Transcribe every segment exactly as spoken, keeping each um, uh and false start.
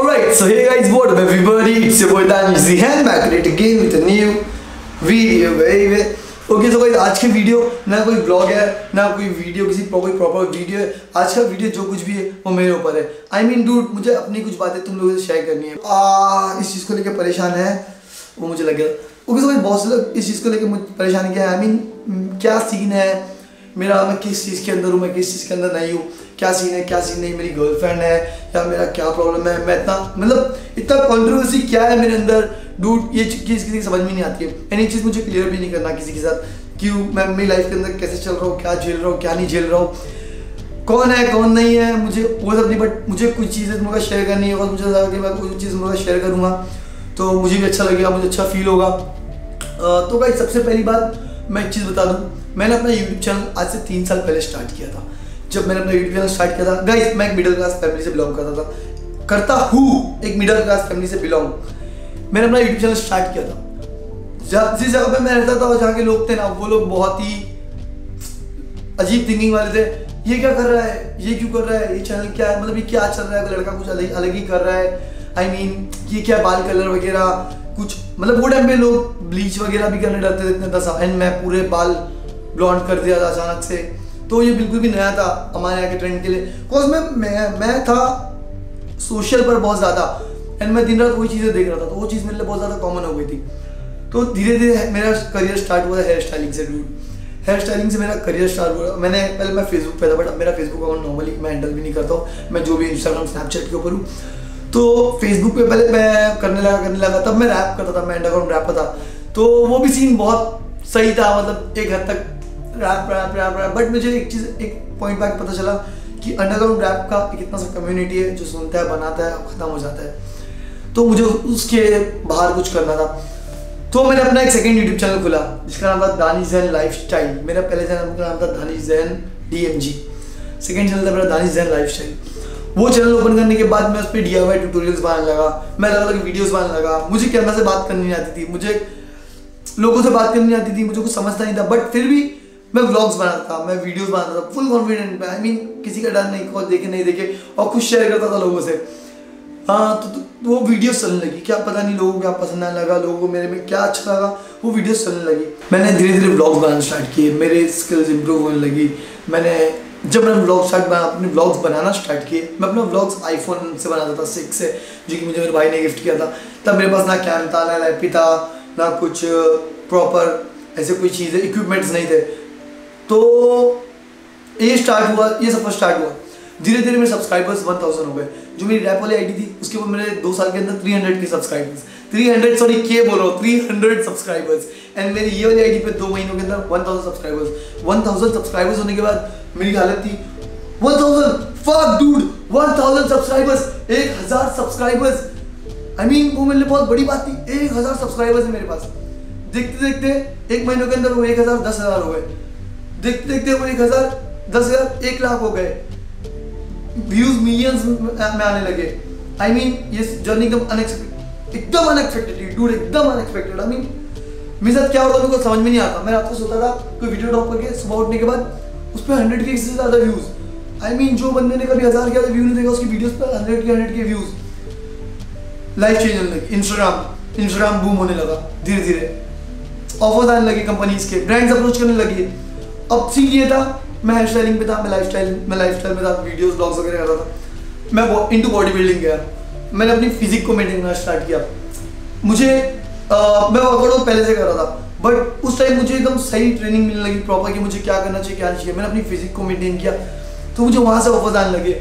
Alright, so hey guys, what up everybody? It's your boy Danish Zehen back at it again with a new video, baby. Okay, so guys, आज की video ना कोई blog है ना कोई video किसी कोई प्रॉपर वीडियो है। आज का वीडियो जो कुछ भी है वो मेरे ऊपर है। आई मीन डूड, मुझे अपनी कुछ बातें तुम लोगों से शेयर करनी है। आ, इस चीज़ को लेकर परेशान है वो मुझे लग गया। ओके, so बहुत से लोग इस चीज़ को लेकर मुझे परेशान क्या है। आई मीन क्या सीन है मेरा, मैं किस चीज़ के अंदर हूँ, मैं किस चीज़ के अंदर नहीं हूँ, क्या सीन है क्या सीन नहीं, मेरी गर्लफ्रेंड है या मेरा क्या प्रॉब्लम है, मैं इतना मतलब इतना कंट्रोवर्सी क्या है मेरे अंदर डूड, ये चीज़ किसी की समझ में नहीं आती है। एंड ये चीज़ मुझे क्लियर भी नहीं करना किसी के साथ, क्यों मैं मेरी लाइफ के अंदर कैसे चल रहा हूँ, क्या झेल रहा हूँ क्या नहीं झेल रहा हूँ, कौन है कौन नहीं है, मुझे वो सब नहीं। बट मुझे कुछ चीज़ें तुम लोग शेयर करनी है और मुझे लगा कि मैं कुछ चीज़ तुम लोग शेयर करूँगा तो मुझे भी अच्छा लगेगा, मुझे अच्छा फील होगा। तो भाई सबसे पहली बात मैं एक चीज़ बता दूँ, मैंने अपना यूट्यूब चैनल आज से तीन साल पहले स्टार्ट किया था। जब मैंने अपना यूट्यूब चैनल स्टार्ट किया था गाइस, मैं एक मिडिल क्लास फैमिली से बिलोंग करता था करता हूँ एक मिडिल क्लास फैमिली से बिलोंग मैंने अपना यूट्यूब चैनल स्टार्ट किया था। जब जिस जगह पे मैं रहता था जहाँ के लोग थे ना, वो लोग बहुत ही अजीब थिंकिंग वाले थे। ये क्या कर रहा है, ये क्यों कर रहा है, ये चैनल क्या है, मतलब ये क्या चल रहा है, कोई लड़का कुछ अलग अलग ही कर रहा है। आई I मीन mean, ये क्या बाल कलर वगैरह कुछ, मतलब वो टाइम पे लोग ब्लीच वगैरह भी करने डरते थे इतने दस एंड मैं पूरे बाल ब्लॉन्ड कर दिया था अचानक से। तो ये बिल्कुल भी नया था हमारे यहाँ के ट्रेंड के लिए। बिकॉज मैं मैं मैं था सोशल पर बहुत ज़्यादा एंड मैं दिन रात वही चीज़ें देख रहा था, तो वो चीज़ मेरे लिए बहुत ज़्यादा कॉमन हो गई थी। तो धीरे धीरे मेरा करियर स्टार्ट हुआ हेयर स्टाइलिंग से। डूड हेयर स्टाइलिंग से मेरा करियर स्टार्ट हुआ। मैंने पहले मैं फेसबुक पे था, बट अब मेरा फेसबुक अकाउंट नॉर्मली मैं हैंडल भी नहीं करता हूँ, मैं जो भी इंस्टाग्राम स्नैपचैट के ऊपर हूँ। तो फेसबुक पे पहले मैं करने लगा करने लगा तब मैं रैप करता था, मैं अंडरग्राउंड रैपर था। तो वो भी सीन बहुत सही था, मतलब एक हद तक rap rap rap rap but मुझे एक चीज़ एक पॉइंट बैक पता चला कि अंडरग्राउंड रैप का एक इतना सा कम्युनिटी है जो सुनता है बनाता है ख़त्म हो जाता है। तो मुझे उसके बाहर कुछ करना था, तो मैंने अपना एक सेकंड यूट्यूब चैनल खुला जिसका नाम था दानिश ज़हन लाइफस्टाइल। मेरा पहले चैनल का नाम था दानिश ज़हन डीएमजी, सेकंड चैनल था मेरा दानिश ज़हन लाइफस्टाइल। वो चैनल ओपन करने के बाद मैं उस पर डी आई वाई ट्यूटोरियल्स बनाने लगा, मैं अलग अलग वीडियोस बनाने लगा। मुझे कैमरा से बात करनी नहीं आती थी, मुझे लोगों से बात करनी नहीं आती थी, मुझे कुछ समझता नहीं था, बट फिर भी मैं व्लॉग्स बनाता था, मैं वीडियोस बनाता था फुल कॉन्फिडेंट में। आई मीन किसी का डर नहीं, कौन देखे नहीं देखे, और कुछ शेयर करता था लोगों से। हाँ तो, तो, तो वो वीडियोस चलने लगी, क्या पता नहीं लोगों को क्या पसंद आने लगा, लोगों को मेरे में क्या अच्छा लगा, वो वीडियोस चलने लगी। मैंने धीरे धीरे व्लॉग्स बनाना स्टार्ट किए, मेरे स्किल्स इंप्रूव होने लगी। मैंने जब मैंने व्लॉग स्टार्ट बना अपने व्लॉग्स बनाना स्टार्ट किए, मैं अपना व्लॉग्स आईफोन से बनाता था सिक्स से, जो कि मुझे मेरे भाई ने गिफ्ट किया था। तब मेरे पास ना कैम था ना लैपी था ना कुछ प्रॉपर ऐसे कोई चीज़ें इक्विपमेंट्स नहीं थे। तो ये स्टार्ट हुआ, ये सफर स्टार्ट हुआ। धीरे धीरे मेरे सब्सक्राइबर्स वन थाउजेंड हो गए। जो मेरी रैप वाली आईडी थी उसके ऊपर मेरे दो साल के अंदर three hundred K subscribers, three hundred sorry K बोल रहा हूँ, थ्री हंड्रेड सब्सक्राइबर्स। एंड मेरी ये वाली आईडी पे दो महीनों के अंदर one thousand subscribers. One thousand subscribers होने के बाद मेरी हालत थी one thousand fuck dude, one thousand subscribers, एक हज़ार सब्सक्राइबर्स। आई मीन वो मेरे लिए बहुत बड़ी बात थी, एक हज़ार सब्सक्राइबर्स है मेरे पास। देखते देखते एक महीनों के अंदर वो एक हज़ार दस हज़ार हो गए, देखते देखते वो एक हज़ार दस हज़ार एक लाख हो गए, व्यूज मिलियंस में आने लगे। आई I मीन mean, ये जर्नी एकदम अनएक्सपेक्टेड, एकदम अनएक्सपेक्टेड डूड, एकदम अनएक्सपेक्टेड। आई मीन मेरे साथ क्या होता था मेरे को समझ में नहीं आता। मैं रात को सोता था, कोई वीडियो ड्रॉप करके सुबह उठने के बाद उस पर हंड्रेड के से ज़्यादा व्यूज़। आई मीन जो बंदे ने कभी हज़ार के व्यू नहीं देखा उसकी वीडियोस पर हंड्रेड के हंड्रेड के व्यूज़। लाइफ चेंज होने लगी, इंस्टाग्राम इंस्टाग्राम बूम होने लगा, धीरे धीरे ऑफर्स आने लगे कंपनीज के, ब्रांड्स अप्रोच करने लगी। अब सीन ये था, मैं हेयर स्टाइलिंग पे था, मैं लाइफ स्टाइल मैं लाइफ स्टाइल में था, वीडियोस ब्लॉग्स वगैरह करता था। मैं इनटू बॉडी बिल्डिंग गया, मैंने अपनी फिजिक को मेंटेन करना स्टार्ट किया। मुझे आ, मैं वर्कआउट पहले से कर रहा था, बट उस टाइम मुझे एकदम सही ट्रेनिंग मिलने लगी प्रॉपर कि मुझे क्या करना चाहिए क्या नहीं चाहिए। मैंने अपनी फिजिक को मेंटेन किया, तो मुझे वहाँ से ऑफर्स आने लगे।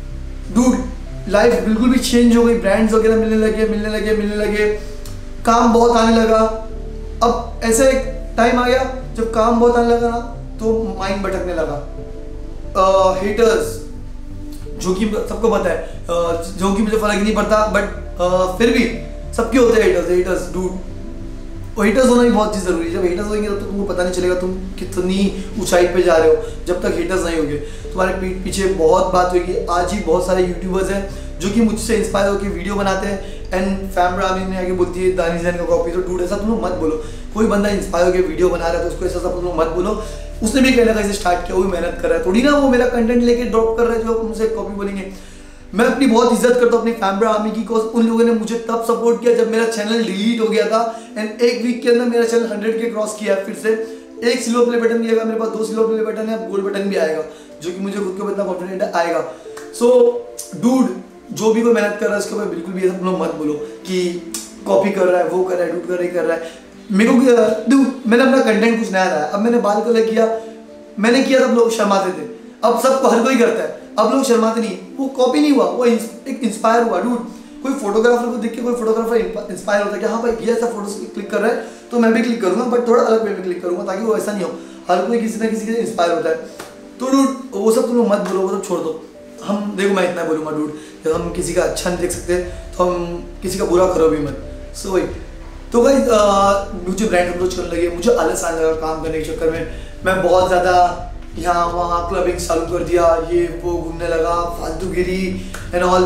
डूड लाइफ बिल्कुल भी चेंज हो गई, ब्रांड्स वगैरह मिलने लगे मिलने लगे मिलने लगे काम बहुत आने लगा। अब ऐसे एक टाइम आ गया जब काम बहुत आने लगा ना, तो माइंड भटकने लगा। हेटर्स uh, जो कि सबको पता है, uh, जो कि मुझे फर्क नहीं पड़ता, बट uh, फिर भी सबके होते हैं हेटर्स। हेटर्स डूड, हेटर्स होना भी बहुत चीज़ जरूरी है। जब हेटर्स होंगे तब तो तुमको पता नहीं चलेगा तुम कितनी ऊंचाई पे जा रहे हो। जब तक हेटर्स नहीं होंगे तुम्हारे पीठ पीछे बहुत बात होगी। आज ही बहुत सारे यूट्यूबर्स हैं जो कि मुझसे इंस्पायर होकर वीडियो बनाते हैं एंड फैम रामी ने आगे बोलती है दानिश ज़हन का कॉपी। तो डूड ऐसा तुम लोग मत बोलो। कोई बंदा इंस्पायर होकर वीडियो बना रहा है तो उसको ऐसा सब तुम लोग मत बोलो। उसने भी कहना कैसे स्टार्ट किया, वो भी मेहनत कर रहा है, थोड़ी ना वो मेरा कंटेंट लेके ड्रॉप कर रहा है जो मुझसे कॉपी बोलेंगे। मैं अपनी बहुत इज्जत करता हूँ अपनी फैमिली आर्मी की, बिकॉज उन लोगों ने मुझे तब सपोर्ट किया जब मेरा चैनल डिलीट हो गया था एंड एक वीक के अंदर मेरा चैनल हंड्रेड के क्रॉस किया है। फिर से एक सिल्वर प्ले बटन भी आएगा मेरे पास, दो सिल्वर प्ले बटन है, गोल्ड बटन भी आएगा, जो कि मुझे खुद के ऊपर इतना कॉन्फिडेंट आएगा। सो डूड, जो भी कोई मेहनत कर रहा है उसके ऊपर बिल्कुल भी ऐसा मत बोलो कि कॉपी कर रहा है, वो कर रहा है, डूड कर रहा है, कर रहा है। मेरे को डूड, मैंने अपना कंटेंट कुछ नया लाया, अब मैंने बाल कलर किया, मैंने किया तब लोग शर्माते थे, अब सबको हर कोई करता है, अब लोग शर्माते नहीं। वो कॉपी नहीं हुआ, वो एक इंस्पायर हुआ। डूड, कोई फोटोग्राफर को देख के कोई फोटोग्राफर इंस्पायर होता है कि हाँ भाई ये ऐसा फोटो क्लिक कर रहा है तो मैं भी क्लिक करूंगा, बट थोड़ा अलग वे में क्लिक करूंगा ताकि वो ऐसा नहीं हो। हर कोई किसी ना किसी से इंस्पायर होता है। तो डूड, वो सब तुम लोग मत बोलो, वो सब छोड़ दो। हम देखो, मैं इतना बोलूँगा डूड, जब हम किसी का अच्छा नहीं देख सकते तो हम किसी का बुरा करो भी मत। सो वही तो भाई, मुझे ब्रांड अप्रोच करने लगे, मुझे आलस आने लगा काम करने के चक्कर में। मैं बहुत ज़्यादा यहाँ वहाँ क्लबिंग चालू कर दिया, ये वो घूमने लगा, फालतूगिरी एंड ऑल।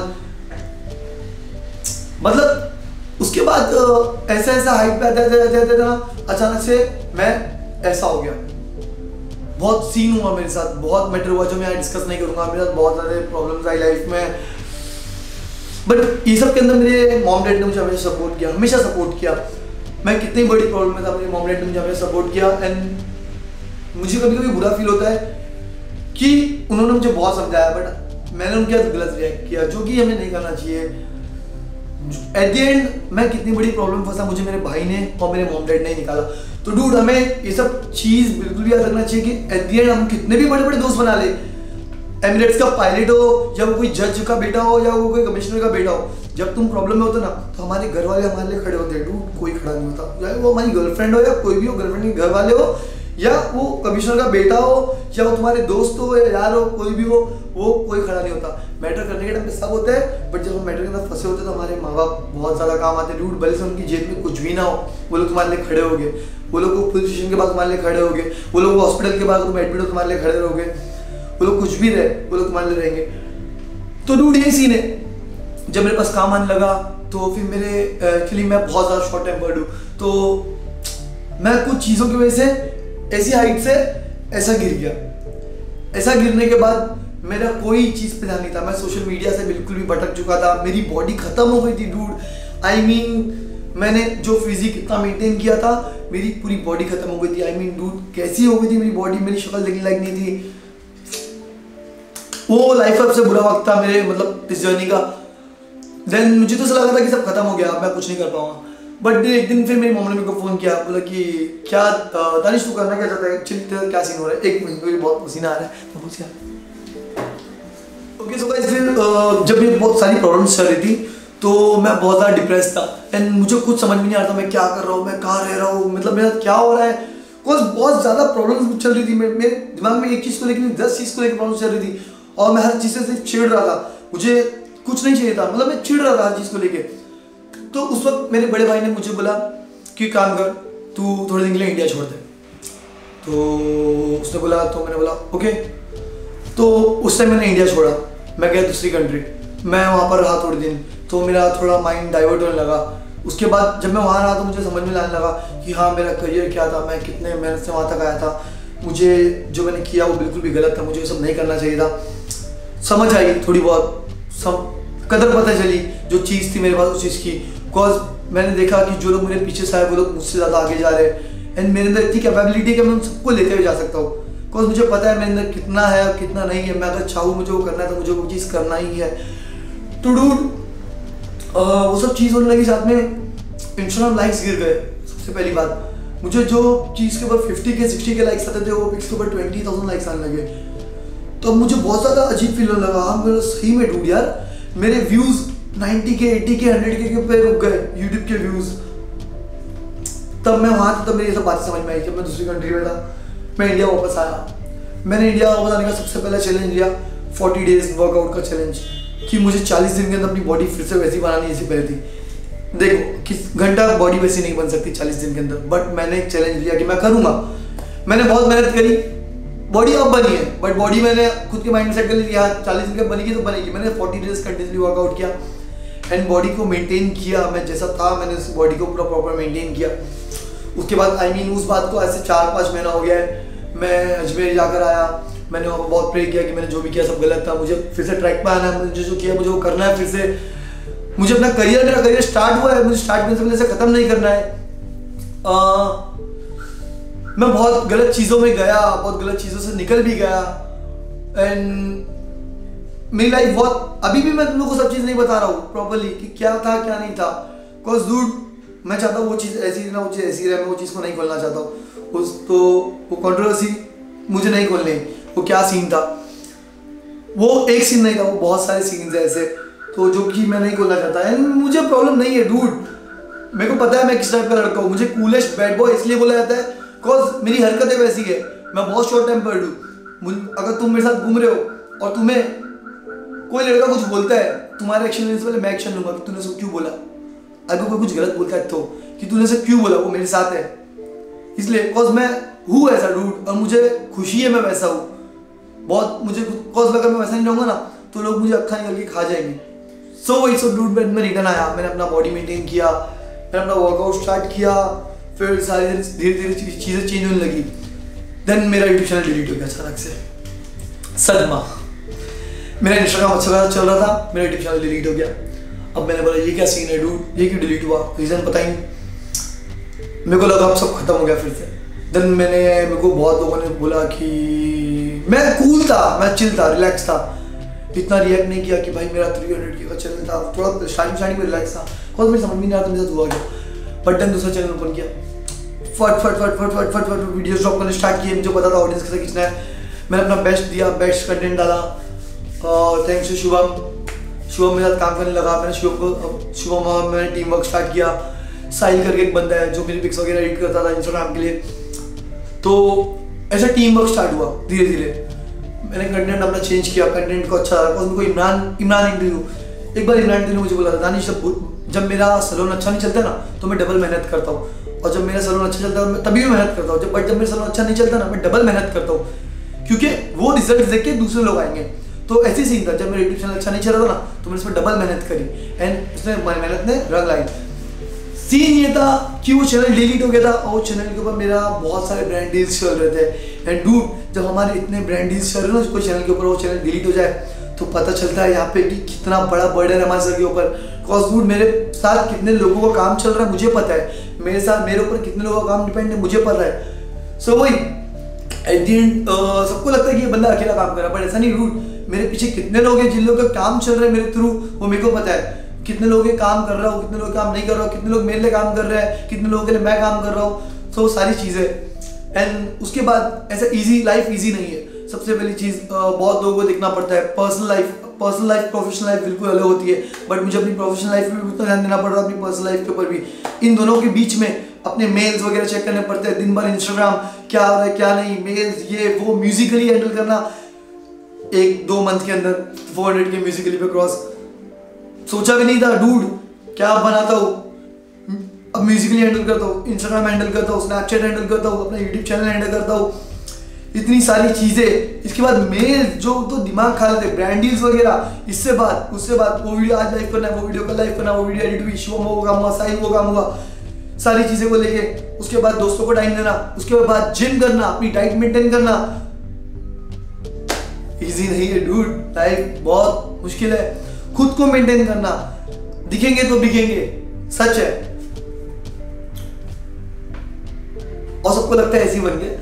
मतलब उसके बाद ऐसा ऐसा हाइट पे आते आते आते ना अचानक से मैं ऐसा हो गया। बहुत सीन हुआ मेरे साथ, बहुत मैटर हुआ जो मैं यहाँ डिस्कस नहीं करूँगा। मेरे साथ बहुत सारे प्रॉब्लम्स आई लाइफ में, बट ये सब के अंदर मेरे मॉम डैड ने मुझे हमेशा सपोर्ट किया, हमेशा सपोर्ट किया। मैं कितनी बड़ी प्रॉब्लम में था, मेरे मॉम डैड ने मुझे हमेशा सपोर्ट किया। एंड मुझे कभी कभी बुरा फील होता है कि उन्होंने मुझे बहुत समझाया बट मैंने उनके साथ गलत रिएक्ट किया, जो कि हमें नहीं करना चाहिए। एट द एंड मैं कितनी बड़ी प्रॉब्लम फंसा, मुझे मेरे भाई ने और मेरे मॉम डैड ने निकाला। तो डूड, हमें ये सब चीज़ बिल्कुल भी याद रखना चाहिए कि एट द एंड हम कितने भी बड़े बड़े दोस्त बना ले, एमिरेट्स का पायलट हो या वो कोई जज का बेटा हो या वो कोई कमिश्नर का बेटा हो, जब तुम प्रॉब्लम में होते ना तो हमारे घर वाले हमारे लिए खड़े होते हैं। डूड, कोई खड़ा नहीं होता, चाहे वो हमारी गर्लफ्रेंड हो या कोई भी हो, गर्लफ्रेंड के घर वाले हो या वो कमिश्नर का बेटा हो या वो तुम्हारे दोस्त हो या यार हो, कोई भी हो, वो कोई खड़ा नहीं होता। मैटर करने के टाइम पे सब होते हैं, बट जब हम मैटर के अंदर फंसे होते हैं तो हमारे माँ बाप बहुत ज़्यादा काम आते हैं। डूड, भले से उनकी जेब में कुछ भी ना हो, वो लोग तुम्हारे लिए खड़े होंगे, वो लोग को पुलिस स्टेशन के बाद तुम्हारे लिए खड़े होंगे, वो लोग हॉस्पिटल के बाद तुम एडमिट हो तुम्हारे लिए खड़े रहोगे, वो लोग कुछ भी रहे वो लोग तुम्हारे लिए रहेंगे। तो डूड, यही सीन है। जब मेरे पास काम आने लगा तो फिर मेरे एक्चुअली मैं बहुत ज़्यादा शॉर्ट टेम्पर्ड हूँ, तो मैं कुछ चीज़ों की वजह से ऐसी हाइट से ऐसा गिर गया। ऐसा गिरने के बाद मेरा कोई चीज़ पे ध्यान नहीं था, मैं सोशल मीडिया से बिल्कुल भी भटक चुका था, मेरी बॉडी खत्म हो गई थी डूड। आई मीन मैंने जो फिजिक इतना मेंटेन किया था, मेरी पूरी बॉडी खत्म हो गई थी। आई मीन डूड, कैसी हो गई थी मेरी बॉडी, मेरी शक्ल देखने लायक नहीं थी। वो लाइफ का सबसे बुरा वक्त था मेरे, मतलब इस जर्नी का। देन मुझे तो ऐसा लगा था कि सब खत्म हो गया, अब मैं कुछ नहीं कर पाऊंगा। बट एक दिन फिर मेरी मम्मी ने मेरे को फ़ोन किया, बोला कि क्या दानिश तू करना क्या चाहता है, एक्चुअली तेरा क्या सीन हो रहा है, एक मिनट मुझे बहुत पसीना आ रहा है, तो पूछ क्या। ओके सो गाइस, फिर जब ये बहुत सारी प्रॉब्लम्स चल रही थी तो मैं बहुत ज़्यादा डिप्रेस था एंड मुझे कुछ समझ में नहीं आ रहा था मैं क्या कर रहा हूँ, मैं कहाँ रह रहा हूँ, मतलब मेरा क्या हो रहा है। बिकॉज बहुत ज़्यादा प्रॉब्लम्स चल रही थी मेरे दिमाग में, एक चीज़ को लेकर दस चीज़ को लेकर प्रॉब्लम चल रही थी और मैं हर चीज़ से सिर्फ चिढ़ रहा था। मुझे कुछ नहीं चाहिए था, मतलब मैं चिढ़ रहा था हर चीज़ को लेके। तो उस वक्त मेरे बड़े भाई ने मुझे बोला कि काम कर, तू थोड़े दिन के लिए इंडिया छोड़ दे। तो उसने बोला, तो मैंने बोला ओके। तो उस टाइम मैंने इंडिया छोड़ा, मैं गया दूसरी कंट्री, मैं वहाँ पर रहा थोड़े दिन, तो मेरा थोड़ा माइंड डाइवर्ट होने लगा। उसके बाद जब मैं वहाँ रहा तो मुझे समझ में आने लगा कि हाँ मेरा करियर क्या था, मैं कितने मेहनत से वहाँ तक आया था, मुझे जो मैंने किया वो बिल्कुल भी गलत था, मुझे ये सब नहीं करना चाहिए था। समझ आई थोड़ी बहुत, सब कदर पता चली जो चीज़ थी मेरे पास उस चीज़ की। बिकॉज मैंने देखा कि जो लोग मेरे पीछे से आए वो लोग मुझसे ज़्यादा आगे जा रहे हैं एंड मेरे अंदर इतनी कैपेबिलिटी है कि मैं उन सबको लेते हुए जा सकता हूँ। बिकॉज मुझे पता है मेरे अंदर कितना है और कितना नहीं है, मैं अगर चाहूँ मुझे वो करना है तो मुझे वो चीज़ करना ही है। तो डूड, वो सब चीज़ होने लगी, साथ में इंस्टाग्राम लाइक्स गिर गए। सबसे पहली बात, मुझे जो चीज़ के ऊपर फिफ्टी के सिक्सटी के लाइक्स आते थे वो पिक्स के ऊपर ट्वेंटी थाउजेंड लाइक्स आने लगे। तो मुझे बहुत ज़्यादा अजीब फील होने लगा, हाँ मेरा सही में डूड यार, मेरे views ninety K, eighty K, hundred K पे रुक गए यूट्यूब के व्यूज़। तब मैं वहाँ था, तब मेरी ये सब बातें समझ में आई। जब मैं दूसरी कंट्री में था, मैं इंडिया वापस आया, मैंने इंडिया वापस आने का सबसे पहला चैलेंज लिया फोर्टी डेज वर्कआउट का चैलेंज, कि मुझे चालीस दिन के अंदर अपनी बॉडी फिर से वैसी बनानी जैसी पहले थी। देखो किस घंटा बॉडी वैसी नहीं बन सकती चालीस दिन के अंदर, बट मैंने एक चैलेंज लिया कि मैं करूँगा। मैंने बहुत मेहनत करी, बॉडी अब बनी है, बट बॉडी मैंने खुद के माइंड में सेट कर लिया चालीस दिन के बनेगी तो बनेगी। मैंने फोर्टी डेज कंटिन्यूसली वर्कआउट किया एंड बॉडी को मेंटेन किया, मैं जैसा था मैंने उस बॉडी को पूरा प्रॉपर मेंटेन किया। उसके बाद आई I मीन mean, उस बात को ऐसे चार पाँच महीना हो गया है, मैं अजमेर जाकर आया, मैंने वहाँ पर बहुत प्रे किया कि मैंने जो भी किया सब गलत था, मुझे फिर से ट्रैक पे आना है, मुझे जो किया मुझे वो करना है फिर से। मुझे अपना करियर मेरा करियर स्टार्ट हुआ है, मुझे स्टार्ट करने से पहले से ख़त्म नहीं करना है। आ, मैं बहुत गलत चीज़ों में गया, बहुत गलत चीज़ों से निकल भी गया एंड मेरी लाइफ बहुत, अभी भी मैं तुम लोगों को सब चीज़ नहीं बता रहा हूँ प्रॉपरली कि क्या था क्या नहीं था। बिकॉज डूड मैं चाहता हूँ वो चीज़ ऐसी ना, वो चीज़ ऐसी रहे, मैं वो चीज़ को नहीं खोलना चाहता हूँ। उस तो वो कंट्रोवर्सी मुझे नहीं खोलनी। वो क्या सीन था, वो एक सीन नहीं था, वो बहुत सारे सीन्स है ऐसे तो जो कि मैं नहीं खोलना चाहता। एंड मुझे प्रॉब्लम नहीं है डूड, मेरे को पता है मैं किस टाइप का लड़का हूँ। मुझे कूलेस्ट बैड बॉय इसलिए बोला जाता है बिकॉज मेरी हरकतें वैसी है, मैं बहुत शॉर्ट टेम्पर्ड हूँ। अगर तुम मेरे साथ घूम रहे हो और तुम्हें कोई लड़का कुछ बोलता है, तुम्हारे एक्शन लेने से पहले मैं एक्शन लूंगा कि तूने उसको क्यों बोला। अगर कोई कुछ गलत बोलता है तो कि तूने उसे क्यों बोला, वो मेरे साथ है इसलिए बिकॉज मैं हूँ ऐसा डूड और मुझे खुशी है मैं वैसा हूँ बहुत। मुझे बिकॉज अगर मैं वैसा नहीं रहूँगा ना तो लोग मुझे अक्खा निकल के खा जाएंगे। सो वही सो डूड मैं रिटर्न आया, मैंने अपना बॉडी मेंटेन किया, मैंने अपना वर्कआउट स्टार्ट किया, फिर सारी धीरे धीरे चीज़ें चेंज होने लगी। देन मेरा यूट्यूब चैनल डिलीट हो गया अचानक से, सदमा। मेरा इंस्टाग्राम अच्छा खासा चल रहा था, मेरा यूट्यूब चैनल डिलीट हो गया। अब मैंने बोला ये क्या सीन है डूड, ये क्यों डिलीट हुआ, रीज़न पता ही नहीं। मेरे को लगा अब सब खत्म हो गया फिर से। देन मैंने मेरे को बहुत लोगों ने बोला कि मैं कूल था, मैं चिल था, रिलैक्स था, इतना रिएक्ट नहीं किया कि भाई मेरा थ्री हंड्रेड के का चैनल था। थोड़ा स्टार्टिंग स्टार्टिंग में रिलैक्स था बिकॉज मुझे समझ में नहीं आता मेरे साथ हुआ क्या। बट देन दूसरा चैनल ओपन किया, फट फट फट फट फट फट फट वीडियोस ड्रॉप करने स्टार्ट किए। मुझे पता था ऑडियंस कैसे खींचना है, मैंने अपना बेस्ट दिया, बेस्ट कंटेंट डाला। थैंक्स टू शुभम, शुभम मेरे साथ काम करने लगा। मैंने शुभम को शुभम मैंने टीम वर्क स्टार्ट किया। साहिल करके एक बंदा है जो मेरी पिक्स वगैरह एडिट करता था इंस्टाग्राम के लिए, तो ऐसा टीम वर्क स्टार्ट हुआ धीरे धीरे। मैंने कंटेंट अपना चेंज किया, कंटेंट को अच्छा लगा। उनको इमरान इमरान इंटरव्यू, एक बार इमरान इंटरव्यू मुझे बोला था दानिश जब मेरा सैलून अच्छा नहीं चलता ना तो मैं डबल मेहनत करता हूँ, और जब मेरा सैलून अच्छा चलता है तभी भी मेहनत करता हूँ, बट जब मेरा सैलून अच्छा नहीं चलता ना मैं डबल मेहनत करता हूँ क्योंकि वो रिजल्ट देख के दूसरे लोग आएंगे। तो ऐसी सीन था, जब मेरा यूट्यूब चैनल अच्छा नहीं चल रहा था ना तो मैंने इसमें डबल मेहनत करी एंड उसने मेहनत ने रंग लाई। सीन ये था कि वो चैनल डिलीट हो गया था और उस चैनल के ऊपर मेरा बहुत सारे ब्रांड डील्स चल रहे थे। एंड डूड जब हमारे इतने ब्रांड डील्स चल रहे हैं ना कोई चैनल के ऊपर, वो चैनल डिलीट हो जाए तो पता चलता है यहाँ पे कि कितना बड़ा बर्डन है हमारे सर के ऊपर। बिकॉज डूड मेरे साथ कितने लोगों का काम चल रहा है मुझे पता है, मेरे साथ मेरे ऊपर कितने लोगों का काम डिपेंड है मुझे पता है। सो वही एट दी एंड सबको लगता है कि ये बंदा अकेला काम कर रहा है, बट ऐसा नहीं डूड। मेरे पीछे कितने लोग हैं जिन लोगों का काम चल रहा है मेरे थ्रू, वो मेरे को पता है। कितने लोग ये काम कर रहा हूँ, कितने लोग काम नहीं कर रहा हूँ, कितने लोग मेरे लिए काम कर रहे हैं, कितने लोगों के लिए मैं काम कर रहा हूँ। तो सारी चीज़ें एंड उसके बाद ऐसा इजी लाइफ इजी नहीं है। सबसे पहली चीज़ बहुत लोगों को देखना पड़ता है, personal life personal life professional life बिल्कुल अलग होती है। बट मुझे अपनी प्रोफेशनल लाइफ में भी उतना ध्यान देना पड़ रहा है, अपनी पर्सनल लाइफ के ऊपर भी। इन दोनों के बीच में अपने मेल्स वगैरह चेक करने पड़ते हैं, दिन भर इंस्टाग्राम क्या हो रहा है क्या नहीं, मेल्स ये वो, म्यूजिकली हैंडल करना। एक दो मंथ के अंदर फोर हंड्रेड के म्यूजिकली पे क्रॉस, सोचा भी नहीं था डूड क्या बनाता हूँ। अब म्यूजिकली हैंडल करता हूँ, इंस्टाग्राम हैंडल करता हूँ, स्नैपचैट हैंडल करता हूँ, अपना यूट्यूब चैनल हैंडल करता हूँ, इतनी सारी चीज़ें। इसके बाद मेल जो तो दिमाग खा रहे थे, ब्रांड डील्स वगैरह, इससे बाद उससे बाद वो वीडियो आज लाइव करना है, वो वीडियो कल लाइव करना है, वो वीडियो एडिट हुई, शुभम वो काम हुआ, साहिल वो काम हुआ, सारी चीज़ें को लेके। उसके बाद दोस्तों को टाइम देना, उसके बाद जिम करना, अपनी डाइट मेंटेन करना। इजी नहीं है डूड, लाइफ बहुत मुश्किल है। खुद को मेंटेन करना, दिखेंगे तो बिकेंगे, सच है। और सबको लगता है ऐसी बन गए,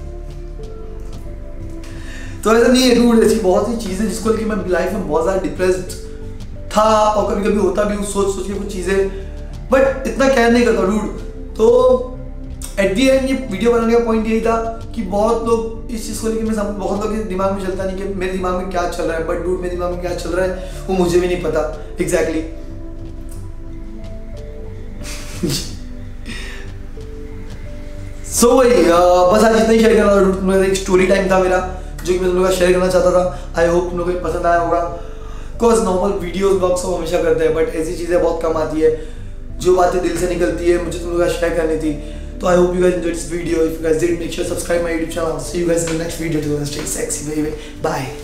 तो ऐसा नहीं है डूड। ऐसी बहुत सी चीजें जिसको लेके मैं लाइफ में बहुत ज्यादा डिप्रेस्ड था और कभी कभी होता भी हूँ सोच सोच के कुछ चीजें, बट इतना केयर नहीं करता डूड। तो एट दी एंड ये वीडियो बनाने का पॉइंट यही था कि बहुत लोग इस चीज़ को लेकर मैं समझ, बहुत लोग के दिमाग में चलता नहीं कि मेरे दिमाग में क्या चल रहा है, बट डूड मेरे दिमाग में क्या चल रहा है वो मुझे भी नहीं पता एग्जैक्टली। सो वही बस आज इतना ही शेयर करना था डूड। एक स्टोरी टाइम था मेरा जो कि मैं तुम लोगों का शेयर करना चाहता था। आई होप तुम लोगों को पसंद आया होगा। बिकॉज नॉर्मल वीडियोस ब्लॉग्स सब हमेशा करते हैं, बट ऐसी चीज़ें बहुत कम आती है जो बातें दिल से निकलती है, मुझे तुम लोगों का शेयर करनी थी। So I hope you guys enjoyed this video. If you guys did, make sure to subscribe my YouTube channel. I'll see you guys in the next video. Stay sexy, baby. Bye.